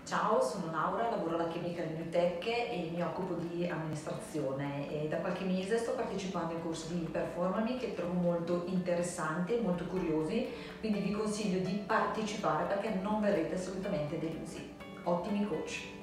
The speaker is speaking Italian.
Ciao, sono Laura, lavoro alla Chemical Newtech e mi occupo di amministrazione e da qualche mese sto partecipando ai corsi di Performami che trovo molto interessanti e molto curiosi, quindi vi consiglio di partecipare perché non verrete assolutamente delusi. Ottimi coach!